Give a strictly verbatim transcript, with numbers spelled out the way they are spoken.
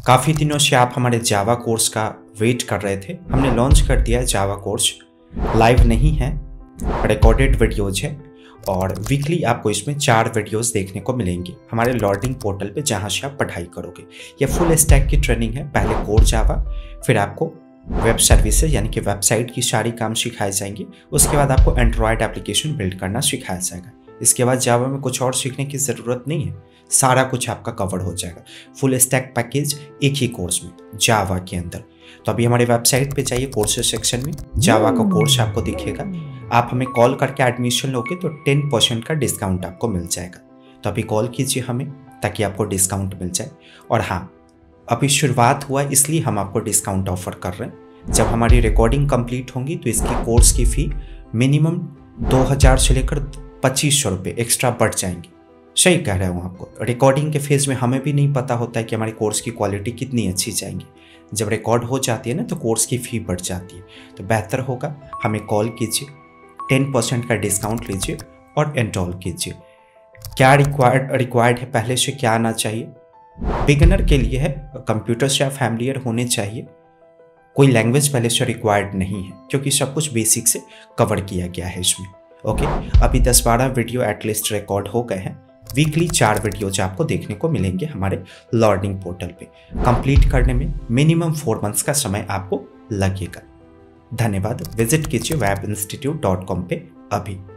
काफ़ी दिनों से आप हमारे जावा कोर्स का वेट कर रहे थे। हमने लॉन्च कर दिया है जावा कोर्स। लाइव नहीं है, रिकॉर्डेड वीडियोज है और वीकली आपको इसमें चार वीडियोस देखने को मिलेंगे हमारे लर्निंग पोर्टल पे, जहाँ से आप पढ़ाई करोगे। ये फुल स्टैक की ट्रेनिंग है। पहले कोर जावा, फिर आपको वेब सर्विसेज यानी कि वेबसाइट की सारी काम सिखाए जाएंगे। उसके बाद आपको एंड्रॉयड एप्लीकेशन बिल्ड करना सिखाया जाएगा। इसके बाद जावा में कुछ और सीखने की ज़रूरत नहीं है, सारा कुछ आपका कवर हो जाएगा। फुल स्टैक पैकेज एक ही कोर्स में, जावा के अंदर। तो अभी हमारे वेबसाइट पे जाइए, कोर्सेज सेक्शन में जावा का कोर्स आपको दिखेगा। आप हमें कॉल करके एडमिशन लोगे तो टेन परसेंट का डिस्काउंट आपको मिल जाएगा। तो अभी कॉल कीजिए हमें ताकि आपको डिस्काउंट मिल जाए। और हाँ, अभी शुरुआत हुआ इसलिए हम आपको डिस्काउंट ऑफर कर रहे हैं। जब हमारी रिकॉर्डिंग कंप्लीट होंगी तो इसकी कोर्स की फ़ी मिनिमम दो हज़ार से लेकर पच्चीस सौ रुपये एक्स्ट्रा बढ़ जाएंगी। सही कह रहा हूँ आपको। रिकॉर्डिंग के फेज़ में हमें भी नहीं पता होता है कि हमारी कोर्स की क्वालिटी कितनी अच्छी जाएंगी। जब रिकॉर्ड हो जाती है ना तो कोर्स की फ़ी बढ़ जाती है। तो बेहतर होगा हमें कॉल कीजिए, टेन परसेंट का डिस्काउंट लीजिए और एनरोल कीजिए। क्या रिक्वायर्ड रिक्वायर्ड है, पहले से क्या आना चाहिए? बिगिनर के लिए है, कंप्यूटर से आप फैमिलियर होने चाहिए। कोई लैंग्वेज पहले से रिक्वायर्ड नहीं है क्योंकि सब कुछ बेसिक से कवर किया गया है इसमें। ओके, अभी दस बारह वीडियो एटलीस्ट रिकॉर्ड हो गए हैं। वीकली चार वीडियोज आपको देखने को मिलेंगे हमारे लर्निंग पोर्टल पे। कंप्लीट करने में मिनिमम फोर मंथ्स का समय आपको लगेगा। धन्यवाद। विजिट कीजिए वेब इंस्टीट्यूट डॉट कॉम पे अभी।